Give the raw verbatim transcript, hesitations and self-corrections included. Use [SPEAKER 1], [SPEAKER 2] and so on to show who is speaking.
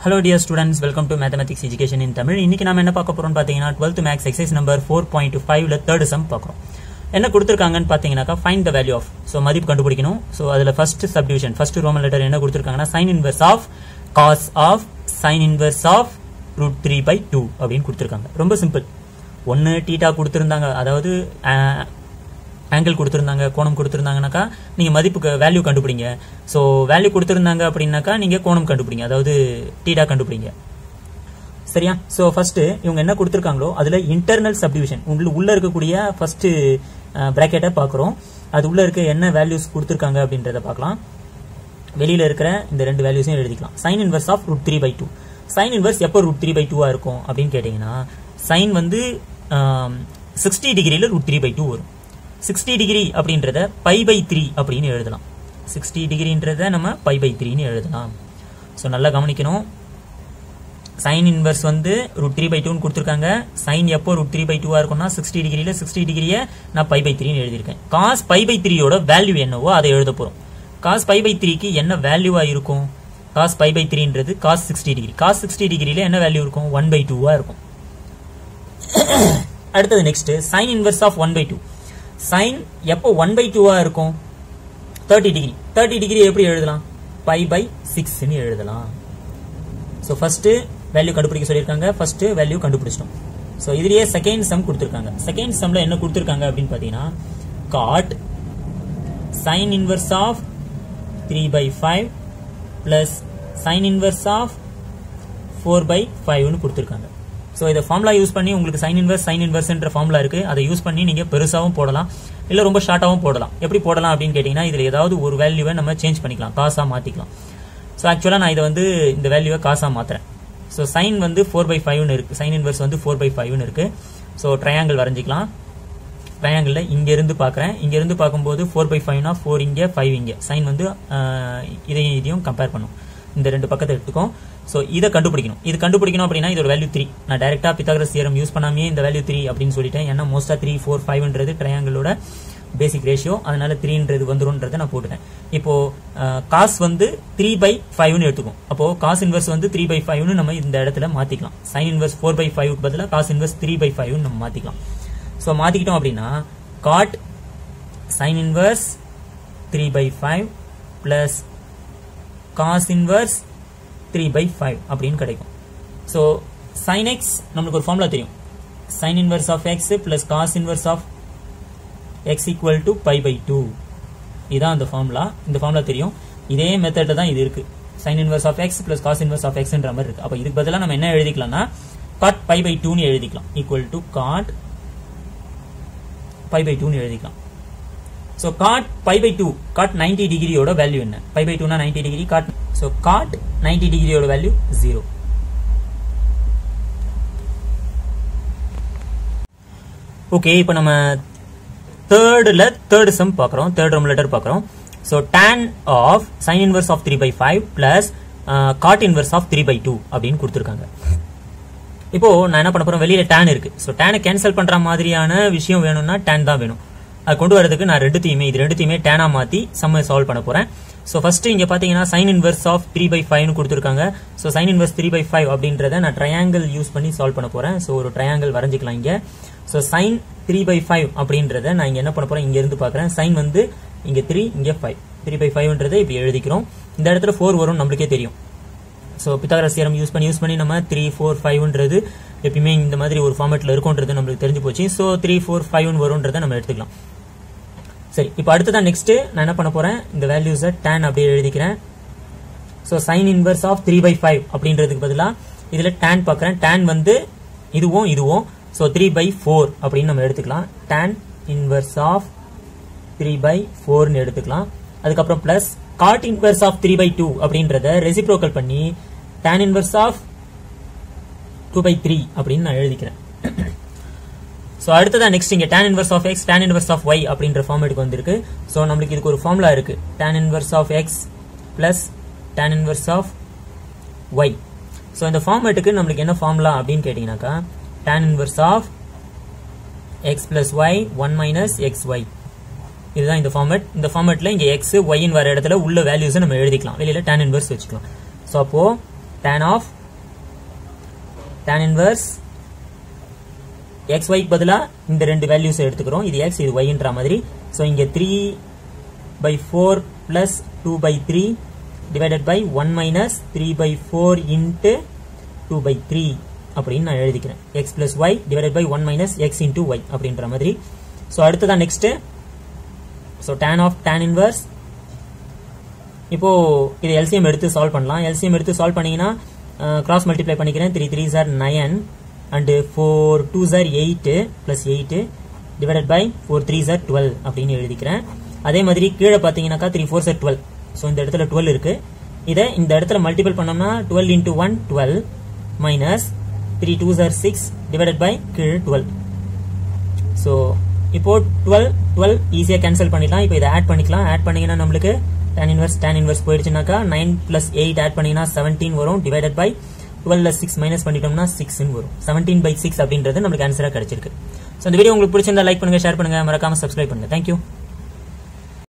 [SPEAKER 1] Hello dear students, welcome to Mathematics Education in Tamil. இன்னைக்கு நாம என்ன பார்க்க போறோம்னு பாத்தீங்கன்னா twelfth Maths exercise number four point five ல third sum பார்க்கறோம். என்ன கொடுத்திருக்காங்கன்னு பாத்தீங்கன்னாக்கா find the value of. So மதிப்பு கண்டுபிடிக்கணும். சோ அதுல first subdivision, first Roman letter என்ன கொடுத்திருக்காங்கன்னா sin inverse of cos of sin inverse of root three by two அப்படினு கொடுத்திருக்காங்க. ரொம்ப சிம்பிள். ஒன்னு θ கொடுத்திருந்தாங்க, அதாவது ஆங்கிள் கொடுத்திருந்தாங்க, கோணம் கொடுத்திருந்தாங்கனாக்கா நீங்க மதிப்புக்கு வேல்யூ கண்டுபிடிங்க. சோ வேல்யூ கொடுத்திருந்தாங்க அப்படினாக்கா நீங்க கோணம் கண்டுபிடிங்க, அதாவது θ கண்டுபிடிங்க. சரியா? சோ ஃபர்ஸ்ட் இவங்க என்ன கொடுத்திருக்காங்களோ அதுல இன்டர்னல் சப்டிவிஷன் உள்ள இருக்கக்கூடிய ஃபர்ஸ்ட் பிராக்கெட்டை பார்க்கறோம். அது உள்ள இருக்க என்ன வேல்யூஸ் கொடுத்திருக்காங்க அப்படின்றத பார்க்கலாம். வெளியில இருக்கிற இந்த ரெண்டு வேல்யூஸையும் எழுதிக்கலாம். sin inverse of root three by two. sin inverse எப்போ root three by two ஆ இருக்கும் அப்படினு கேட்டிங்கனா sin வந்து sixty டிகிரில root three by two வரும். sixty டிகிரி அப்படின்றத pi by three அப்படினு எழுதலாம். sixty டிகிரின்றத நம்ம pi by three னு எழுதலாம். சோ நல்லா கவனிக்கணும். sin inverse வந்து root three by two னு கொடுத்திருக்காங்க. sin எப்போ root three by two ஆ இருக்கும்னா sixty டிகிரில sixty டிகிரியை நான் pi by three னு எழுதியிருக்கேன். cos pi by three யோட வேல்யூ என்னவோ அதை எழுத போறோம். cos pi by three க்கு என்ன வேல்யூவா இருக்கும்? cos pi by three ன்றது cos sixty degree. cos sixty டிகிரில என்ன வேல்யூ இருக்கும்? one by two ஆ இருக்கும். அடுத்தது next sin inverse of one by two. sin எப்போ one by two ஆ இருக்கும்? thirty degree. thirty டிகிரி எப்படி எழுதலாம்? pi by six னு எழுதலாம். சோ ஃபர்ஸ்ட் வேல்யூ கண்டுபிடிக்க சொல்லிருக்காங்க. ஃபர்ஸ்ட் வேல்யூ கண்டுபிடிச்சிட்டோம். சோ இதுலயே செகண்ட் சம் கொடுத்திருக்காங்க. செகண்ட் சம்ல என்ன கொடுத்திருக்காங்க அப்படினு பாத்தீங்கன்னா cot sin inverse of three by five plus sin inverse of four by five னு கொடுத்திருக்காங்க. சோ இத ஃபார்முலா யூஸ் பண்ணி உங்களுக்கு sin inverse sin inverseன்ற ஃபார்முலா இருக்கு. அதை யூஸ் பண்ணி நீங்க பெருசாவும் போடலாம், இல்ல ரொம்ப ஷார்ட்டாவும் போடலாம். எப்படி போடலாம் அப்படினு கேட்டிங்கனா இதுல ஏதாவது ஒரு வேல்யூவை நம்ம சேஞ்ச் பண்ணிக்கலாம், காசா மாத்திக்கலாம். சோ एक्चुअली நான் இத வந்து இந்த வேல்யூவை காசா மாத்துறேன். சோ sin வந்து four by five னு இருக்கு, sin inverse வந்து four by five னு இருக்கு. So triangle வரைஞ்சிக்கலாம். ட்ரையாங்கிள்ல இங்க இருந்து பார்க்கறேன். இங்க இருந்து பாக்கும்போது four by five னா four இங்க five இங்க. sin வந்து இதையும் இதையும் கம்பேர் பண்ணும். இந்த ரெண்டு பக்கத்தை எடுத்துக்கோ. சோ இத கண்டுபிடிக்கணும். இது கண்டுபிடிக்கணும் அப்படினா இதோட வேல்யூ three. நான் டைரக்டா பித்தாகரஸ் தியரம் யூஸ் பண்ணாமே இந்த வேல்யூ three அப்படினு சொல்லிட்டேன். ஏன்னா மோஸ்டா three four five ன்றது ட்ரையாங்கிளோட பேசிக் ரேஷியோ, அதனால three ன்றது வந்துரும்ன்றதை நான் போட்டுட்டேன். இப்போ cos வந்து three by five னு எடுத்துக்கும். அப்போ cos inverse வந்து three by five னு நம்ம இந்த இடத்துல மாத்திக்கலாம். sin inverse four by five க்கு பதிலா cos inverse three by five னு நம்ம மாத்திக்கலாம். சோ மாத்திக்கிட்டோம் அப்படினா cot sin inverse three by five plus cos inverse three by five அப்படினு கிடைக்கும். சோ sin x நமக்கு ஒரு ஃபார்முலா தெரியும். sin inverse of x plus cos inverse of x equal to pi by two. இதான் அந்த formula. இந்த formula தெரியும். இதே மெத்தட்ல தான் இது இருக்கு. sin inverse of x plus cos inverse of x ன்ற மாதிரி இருக்கு. அப்ப இதுக்கு பதிலா நம்ம என்ன எழுதிக்கலாம்னா cot pi by two னு எழுதிக்கலாம். equal to cot pi by two னு எழுதிக்கலாம். So cot pi by two, cot ninety டிகிரியோட வேல்யூ என்ன? pi by two னா ninety degree. cot so cot ninety டிகிரியோட வேல்யூ zero. ஓகே, இப்போ நம்ம தேர்ட்ல தேர்ட் சம் பார்க்கறோம். தேர்ட் ரோமன் லெட்டர் பார்க்கறோம். So tan of sin inverse of three by five plus uh, cot inverse of three by two அப்படினு கொடுத்திருக்காங்க. இப்போ நான் என்ன பண்ண போறேன், வெளியில tan இருக்கு. சோ tan கேன்சல் பண்ற மாதிரியான விஷயம் வேணும்னா tan தான் வேணும். அது கொண்டு வரதுக்கு நான் ரெண்டுத்தையுமே இது ரெண்டுத்தையுமே tan ஆ மாத்தி சம்மை சால்வ் பண்ண போறேன். சோ ஃபர்ஸ்ட் இங்க பாத்தீங்கன்னா sin inverse of three by five னு கொடுத்திருக்காங்க. So sin inverse three by five அப்படின்றத நான் ட்ரையாங்கிள் யூஸ் பண்ணி சால்வ் பண்ண போறேன். சோ ஒரு ட்ரையாங்கிள் வரைஞ்சிக்கலாம் இங்க. So sin three by five அப்படின்றத நான் இங்க என்ன பண்ண போறேன், இங்க இருந்து பார்க்கறேன். sin வந்து இங்க three இங்க five. three by five ன்றதை இப்படி எழுதிக்கிறோம். இந்த இடத்துல four வரும் நமக்கே தெரியும். சோ பித்தாகரஸ் தியரம் யூஸ் பண்ணி யூஸ் பண்ணி நம்ம three four five ன்றது எப்பவுமே இந்த மாதிரி ஒரு ஃபார்மட்ல இருக்கும்ன்றது நமக்கு தெரிஞ்சு போச்சு. சோ three four five னு வரும்ன்றதை நம்ம எடுத்துக்கலாம். சரி, இப்போ அடுத்ததா நெக்ஸ்ட் நான் என்ன பண்ண போறேன், இந்த வேல்யூஸை tan அப்படியே எழுதிக்கிறேன். So sin inverse of three by five அப்படின்றதுக்கு பதிலா இதுல tan பார்க்கறேன். tan வந்து இதுவும் இதுவும். சோ three by four அப்படினு நம்ம எடுத்துக்கலாம். tan inverse of three by four னு எடுத்துக்கலாம். அதுக்கு அப்புறம் plus cot inverse of three by two அப்படின்றத ரெசிப்ரோக்கல் பண்ணி tan inverse of two by three அப்படினு நான் எழுதிக்கிறேன். சோ அடுத்ததா நெக்ஸ்ட் இங்க tan inverse of x tan inverse of y அப்படின்ற ஃபார்மேட்டுக்கு வந்திருக்கு. சோ நமக்கு இதுக்கு ஒரு ஃபார்முலா இருக்கு. tan inverse of x plus tan inverse of y. So இந்த ஃபார்மேட்டுக்கு நமக்கு என்ன ஃபார்முலா அப்படினு கேட்டிங்கனாக்கா tan inverse of x plus y one minus xy. இதுதான் இந்த ஃபார்மேட். இந்த ஃபார்மேட்ல இங்க x y ன் வர இடத்துல உள்ள வேல்யூஸ் நம்ம எழுதிக்கலாம். வெளியில tan inverse வெச்சுக்கலாம். சோ அப்போ tan of tan inverse xy பதிலா இந்த ரெண்டு வேல்யூஸ் எடுத்துக்கிறோம். இது x இது y ன்ற மாதிரி. சோ இங்க three by four plus two by three divided by one minus three by four into two by three அப்படின்னு நான் எழுதிக்கிறேன். x plus y divided by one minus x into y அப்படின்ற மாதிரி. So அடுத்ததா next so tan of tan inverse. இப்போ இது L C M எடுத்து solve பண்ணலாம். L C M எடுத்து சால்வ் பண்ணீங்கன்னா கிராஸ் மல்டிப்ளை பண்ணிக்கிறேன். three threes are nine and four twos are eight plus eight divided by four threes are twelve அப்படின்னு எழுதிக்கிறேன். அதே மாதிரி கீழே பாத்தீங்கன்னாக்கா three fours are twelve. So இந்த இடத்துல twelve இருக்கு. இத இந்த இடத்துல மல்டிபிள் பண்ணோம்னா twelve into one twelve minus three twos are six divided by கீழே twelve. சோ இப்போ twelve twelve ஈஸியா கேன்சல் பண்ணிடலாம். இப்போ இத ஆட் பண்ணிக்கலாம். ஆட் பண்ணீங்கன்னா நமக்கு tan inverse tan inverse போயிடுச்சுனாக்கா nine plus eight ஆட் பண்ணீங்கன்னா seventeen வரும் divided by twelve plus six minus பண்ணிட்டோம்னா six ன்னு வரும். seventeen by six அப்படின்றது நமக்கு ஆன்சரா கிடைச்சிருக்கு. சோ இந்த வீடியோ உங்களுக்கு பிடிச்சிருந்தா லைக் பண்ணுங்க, ஷேர் பண்ணுங்க, மறக்காம Subscribe பண்ணுங்க. Thank you.